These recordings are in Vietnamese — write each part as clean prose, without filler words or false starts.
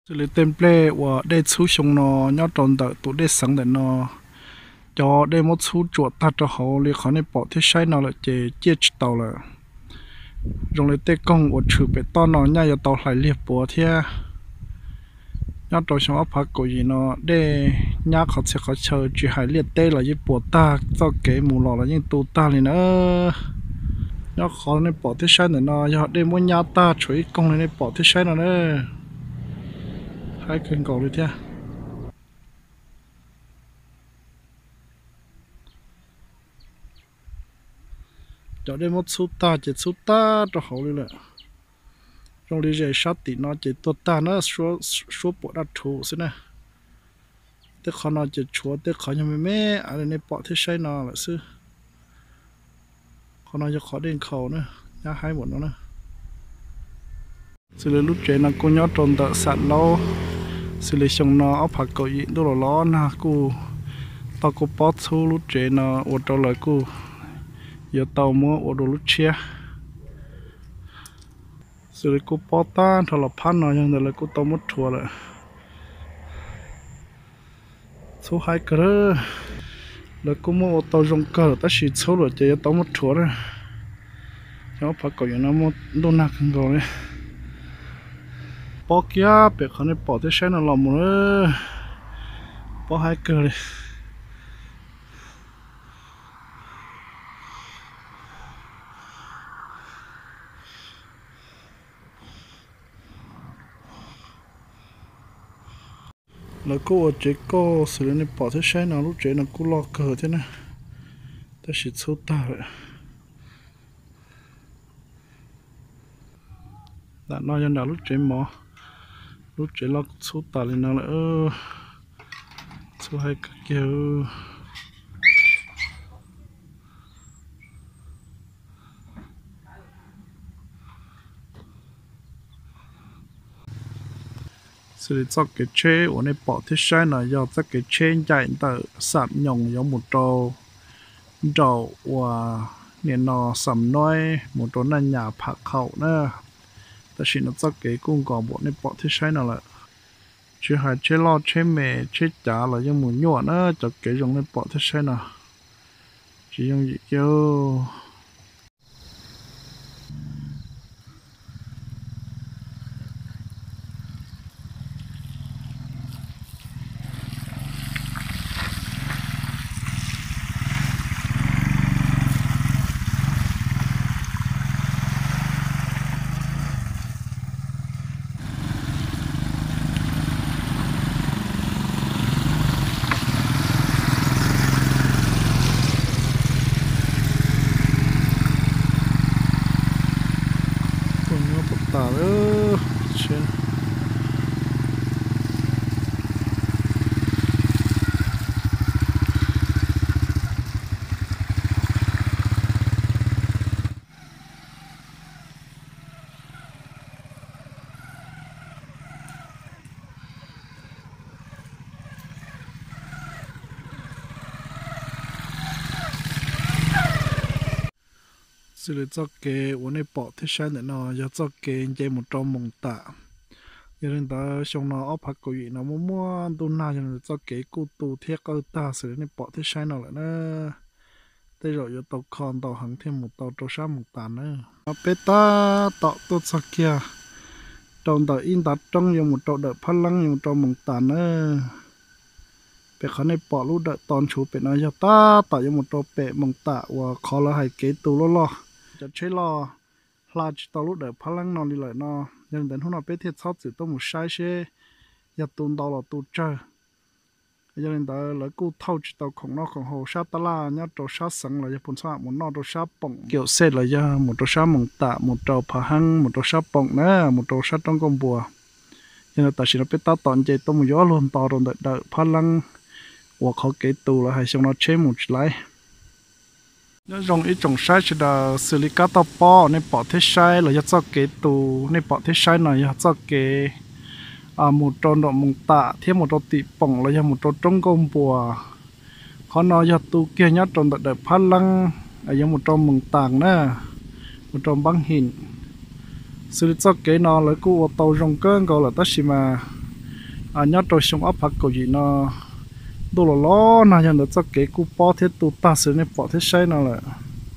这里 template 我ได้出熊呢，要找到都ได้省的呢，就ได้么出做大就好，你可能保ที่ใช้呢了就接触到了，用来对讲我储备到呢，也要到来列波贴，要到什么拍过去呢？ได้也เขาเชื่อเขาเชื่อจีหายเลียดได้了ยี่ปวดตาเจ้าเก๋หมูหล่อแล้วยิ่งตูตาเลยนะ要ขอใน保ที่ใช้呢呢，要ได้ม้วนยาตาช่วยกงใน保ที่ใช้呢呢。hai kênh cầu đi theo cho đây một số ta chỉ số ta cho hậu đi là trong đi dạy sát thì nó chỉ tốt ta nó số bộ đặt thủ xí nè thế khó nó chỉ chúa thế khó như mẹ anh này bỏ thế say nó là sư khó nó cho khó đến khẩu nữa nhá hai một nó nữa xử lý lúc trẻ nó cô nhớ tròn tợ sẵn lâu xử lý xong nó áp hạt cầu diện đó là nó nè cô tao cô bót số lúc trẻ nó ở trong lời cô giờ tàu mua ở đồ lúc chia xử lý cô bót ta thằng là pan nó nhưng là cô tàu mất thua rồi số hai cơ là cô mua tàu rong cờ ta chỉ số rồi chỉ tàu mất thua rồi cháu phải cầu diện nó mua đồ nạc rồi bỏ kia bị khán giả bỏ tới xe nó làm nữa bỏ hai cơ đi là cô chỉ có xử lý bỏ tới xe nó lúc chế nó cũng lo cờ thế này ta chỉ số ta rồi đã nói cho nó lúc chế mỏ lúc chế lo số ta lên nó là số hai cái kia xử lý cho cái chế ở này bỏ thế sai là do cho cái chế chạy từ sạm nhồng giống một trâu trâu và nên nó sầm nói một trâu là nhà phạc khẩu nữa ta chỉ nó cho cái cung cỏ bộ này bỏ thế sai nào là chứ hai chế lo chế mè chế chả là giống một nhọn nữa cho cái giống này bỏ thế sai nào chỉ giống gì kêu tả nữa trên xử lý cho cái vấn đề bỏ thế sai để nó cho cái dây một trong mông tạ giờ nên ta xong nó áp hạt cầu gì nó mua tu na cho cái cụ tu thiết cơ ta xử lý bỏ thế sai nó lại nữa tới rồi giờ tàu con tàu hàng thêm một tàu trâu sát một tàn nữa beta tàu tốt sao kia trong tàu in đặt trong dùng một tàu đợi phát lăng dùng trong một tàn nữa bé khán này bỏ lúc đợi tòn chú bé nói cho ta tạo cho một tàu bé mông tạ và khó là hay kế tu loจะใช้รอลาจตลุดเดือพลังนอนดีเลยนอยังเดินหุ่นเอาไปเทียบชอบสื่อต้องมุใช้เช่ยาตูนตลอดตูเจอยังเดินแล้วกูเท่าจิตของนอกของโฮชาตลาเนี่ยตัวชาสังเลยจะปุ่นชาหมุนนอตัวชาป่องเกี่ยวเสร็จเลยจะหมุนตัวชาหมุนตะหมุนตัวพะหังหมุนตัวชาป่องนะหมุนตัวชาต้องกบัวยังแต่สิเราไปตัดตอนใจต้องมุย้อนลงต่อลงเดือพลังว่าเขาเกตูแล้วให้ช่างเราเชื่อหมุนไหลnếu dùng ít trồng sai thì là xử lý cá tao po nên bỏ thế sai là cho cái tù nên bỏ thế sai này cho cái một tròn độ mông tạ thêm một tròn tị bỏng là một tròn trống công bùa khó nói cho tu kia nhát tròn đợt phát lăng ở một tròn mông tàng nè một tròn băng hình xử lý cho cái nó là cô tàu rong cơn gọi là tất mà nhớ trâu sống ấp hạt cầu gì nó đồ là lo nào nhận được cho cái cú bỏ thiết tụ ta xử này bỏ thiết say nào lại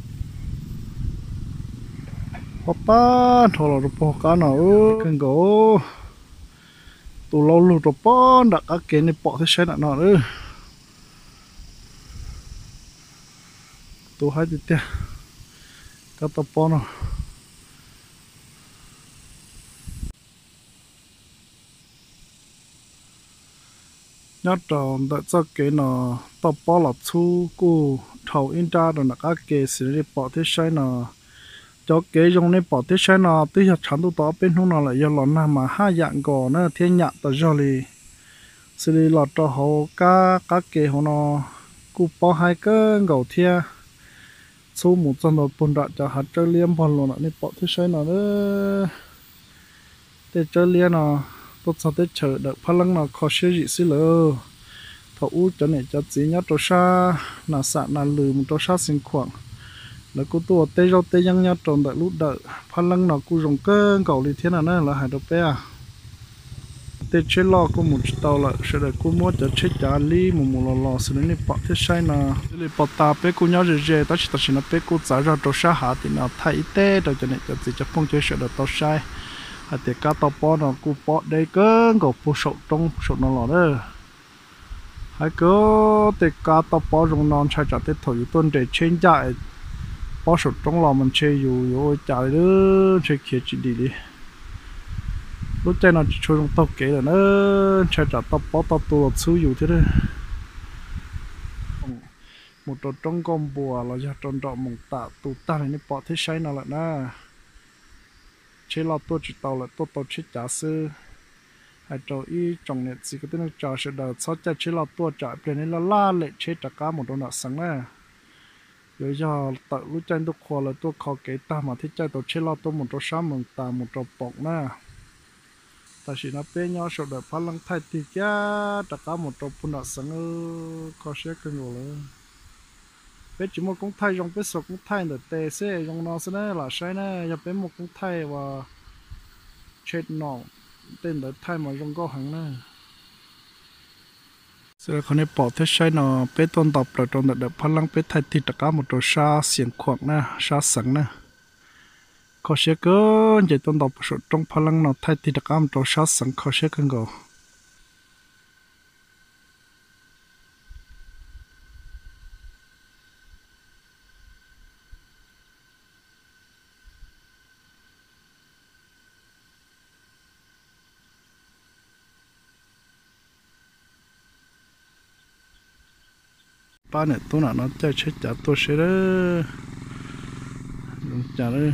bỏ ta thôi là bỏ cá nào cần gỗ tụ lâu luôn rồi bỏ đặt cái cái này bỏ thiết say nào nữa tụ hai tiệt cái tao bỏ nó nhớ tròn đợi cho cái nó tao bỏ là thu cú thầu in ra rồi đặt cái cái xử lý bỏ thiết say nào cho cái trong này bỏ tiết xe nó tuy là chán tụ tỏ bên không nào lại do lon nào mà hai dạng gò nó thiên nhạn tờ do li xử lý lọt cho họ cá cái họ nó cú bỏ hai cái gầu thia số một trăm đầu bồn đạn cho hạt chơi liêm còn lon này bỏ tiết xe nó nữa để chơi liêm nó tốt sau tết chờ đợi phát lăng nó khó xí gì xí lơ thấu cho này cho chỉ nhớ trâu sa là sạn là lừ một trâu sa sinh khoảng là cô tua tê rau tê nhang nhá tròn đợi lút đợi phan lăng nào cô rồng cơ cầu đi thế nào nữa là hải đồ pe à tê chế lo cô một tàu lại sẽ đợi cô mua cho chế trả li một lò sẽ đến bỏ thế sai nào để bỏ ta pe cô nhau rề ta chỉ nó pe cô trả ra trâu sa hạt thì nào thay tê rồi cho nên cho chỉ cho phong chế sẽ đợi tàu sai hạt tiệt cá tàu po nào cô bỏ đây cơ cầu phụ sậu trong sậu nó lò đó hai cơ tiệt cá tàu po rồng non sai trả tết thổi tuần để trên chạy bỏ sụt trong lò mình chơi dù chạy nữa chơi kia chỉ đi lúc chơi nó chỉ chơi trong tàu kế là nó chơi trả tàu bỏ tàu tua xíu dù thế đấy một trò trong con bùa là do tròn trọ mỏng tạ tụ ta này bỏ thế say nào lại na chơi lò tua chỉ tàu là tàu chơi trả sư hai trò y trong này chỉ có tên là trò sẽ đợi sau chơi lò tua trả bên này là la lệ chơi trả cá một đôi nợ sáng na rồi giờ tự lúc tranh tôi khoa là tôi khó cái ta mà thích chơi tôi chơi lo tôi một trò sáng mừng ta một trò bọc na ta chỉ nó bé nhau sau đó phát lăng thay thì kia tất cả một trò phun đã sáng khó sẽ cần rồi bé chỉ một công thay trong bé sọc công thay để tê xe trong nó sẽ là sai nè giờ bé một công thay và chết nọ tên để thay mà trong có hàng nè sẽ có thể bỏ thế sai nó bé tôn tập rồi trong đợt phát lăng bé thay thì tất cả một trò sa xiên khoảng nè sa sẵn nè khó sẽ có chỉ tôn tập số trong phát lăng nó thay thì tất cả một trò sa sẵn khó sẽ cần go ba này tôi nào nó chơi chết chả tôi sẽ đó chả đấy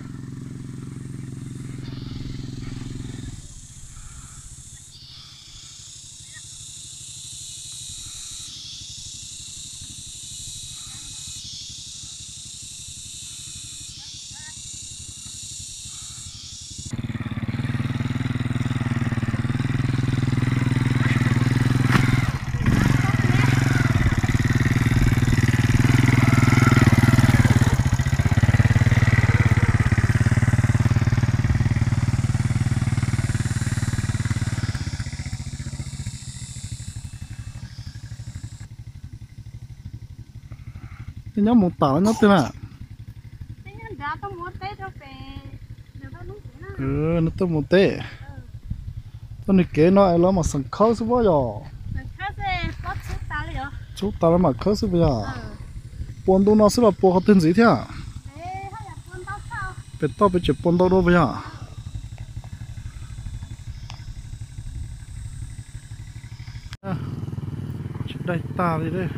nhóm một tàu nó tên là nó tên một tê tôi này kế nó là mà sẵn khó số bao giờ chút ta là mà khó số bao giờ buồn đâu nó sẽ là buồn tên gì thế à bé tao bé chỉ buồn đâu đâu bây giờ đây ta đi đây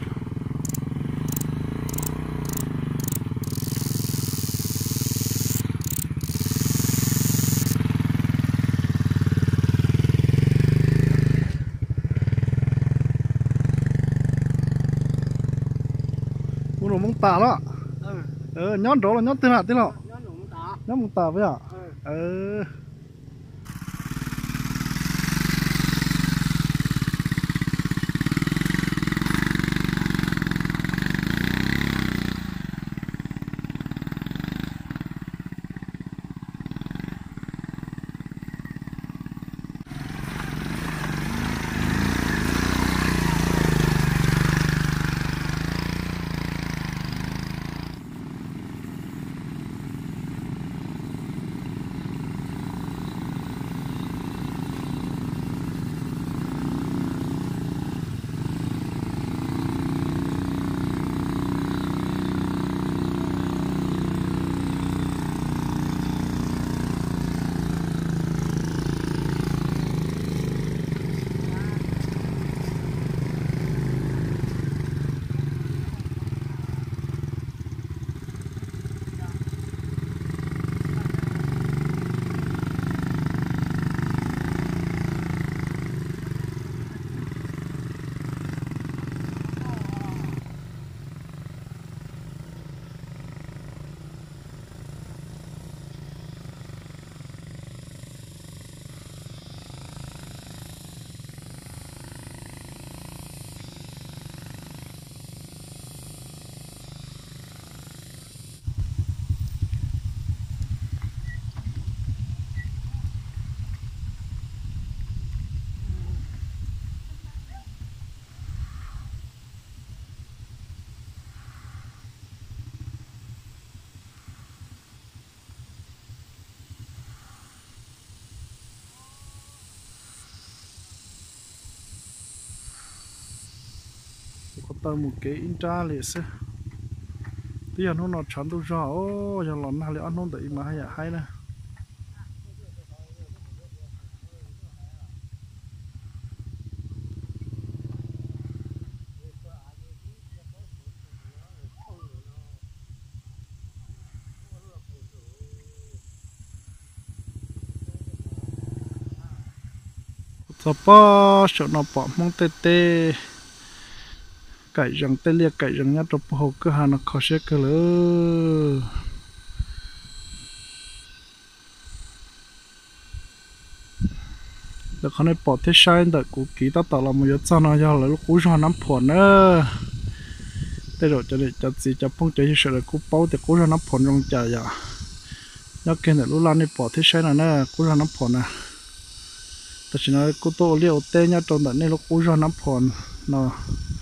nó mông tạ đó nhón đó là nhón tên nào nhón mông tạ với à tờ một cái intra liền xí tí giờ nó chọn tôi rõ ô giờ lần nào lại ăn nó tự mà hay nè sao bỏ sợ nó bỏ mong tê tê cải răng tê liệt cải răng nhát trong hồ cứ hà nó khó sẽ cơ lỡ được con này bỏ thế sai được cú kỹ ta tạo là một giờ sau nó giờ là lúc cú cho nắm phòn nữa thế rồi cho nên cho gì cho phong chơi sợ là cú bao thì cú cho nắm phòn trong chợ giờ nhớ kia là lúc lan này bỏ thế sai nè cú cho nắm phòn nèแต่ฉันว่ากูโตเลี้ยวเต้เนี่ยตอนนั้นเรากูจะน้ำพรเนาะ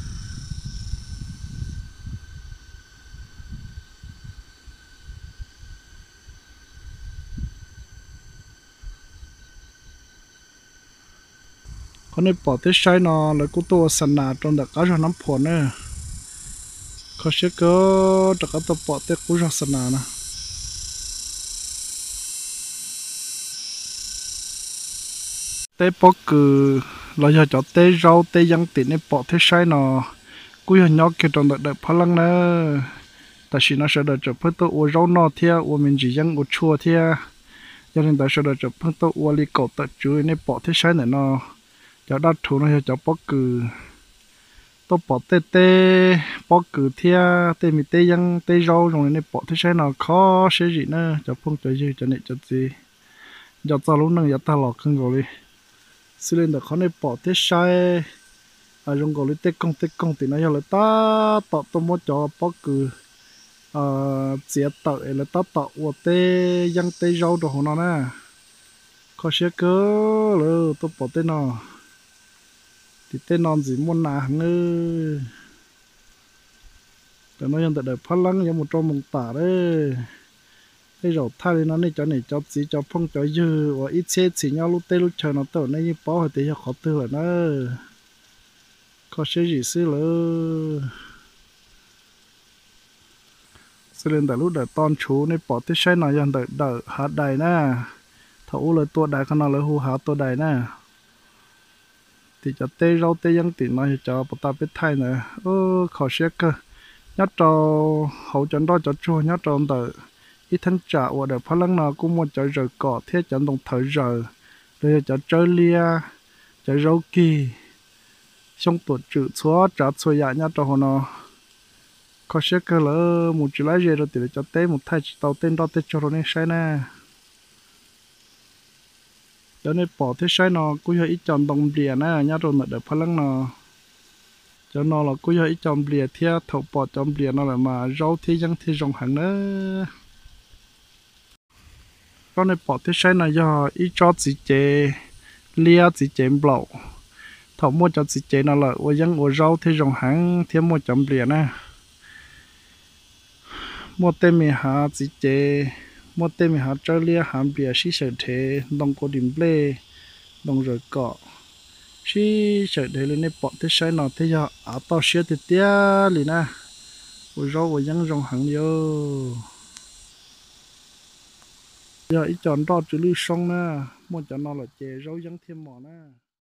คนในปอดที่ใช้เนาะแล้วกูโตสนาตอนนั้นก็จะน้ำพรเนี่ยเขาเชื่อก็แต่ก็ตัวปอดที่กูจะสนานะเต้ปอคือเราจะจอดเต้เราเต้ยังติดในปอดที่ใช้เนาะกูยังยอกเกี่ยวกับเด็กพลังเนอะแต่ฉันน่าจะเด็กเพื่อตัวอ้เราเนาะเทียอ้มันจียังอ้ชัวเทียยังแต่ฉันเด็กเพื่อตัวอ้ลิโกตัดจุยในปอดที่ใช้เนี่ยเนาะจะดัดถูเนาะจะปอคือตัวปอดเต้เต้ปอคือเทียเต้มีเต้ยังเต้เราตรงในปอดที่ใช้เนาะข้อเสียจีเนอะจะพุ่งจะยืดจะเนี่ยจะจีจะจะรู้นึงจะตลอดขึ้นก่อนเลยซึ่งเด็กเขาในปอดที่ใช้trong gọi là tết công thì nó là ta tạo tôm mốt cho bóc cứ chia tạo là ta tạo của tê dân tê rau đồ nó nè có xe cơ rồi tôi bỏ tê nó thì tê non gì muốn nà ngư để nó dân tại đời phát lăng giống một trong mông tả đấy cái rồi thay nó này cho gì cho phong cho dư và ít xe chỉ nhau lúc tê lúc chờ nó tao này như bao thì cho khó tư rồi nữa có sẽ gì xí lỡ sẽ lên tại lúc đợi ton chú này bỏ tới xe nào dần đợi hạt đầy nè thấu lời tua đầy khả năng lời hù há tua đầy nè thì cho tê rau tê dân tỉnh nói cho bọn ta biết thay nè khó sẽ cơ nhát trò hậu chân đó cho chua nhát trò đợi ít thân trả và đợi phát lăng nào cũng muốn cho rời cỏ thiết chẳng đồng thời rời để cho chơi lia chơi rau kỳ trong tổ chữ xóa trả xóa dạ nhá cho nó có sẽ cơ là một chữ lái gì rồi thì cho té một thay tàu tên đó tên cho nó nên sai nè cho nên bỏ thế sai nó cũng hơi ít chọn đồng bìa nè nhá rồi mà để phát lăng nó cho nó là cũng hơi ít chọn bìa theo thầu bỏ chọn bìa nó là mà rau thế dân thế rồng hàng nữa cho nên bỏ thế sai nó do ít cho chỉ chế lia chỉ chế bầu thầu mua cho chị chế nó là ô dân ô rau thì rồng hàng thêm mua chấm liền nè mua tên mình hạ chị chế mua tên mình hạ chơi lia hàm bìa xí sợ thế đồng có điểm lê đồng rồi cọ xí sợ thế lên đây bỏ thế sai nó thế giờ ở tao xía thì tia liền nè ô rau ô dân rồng hàng vô giờ ít chọn đó chữ lưu sông nè mua cho nó là chế rau dân thêm mỏ nè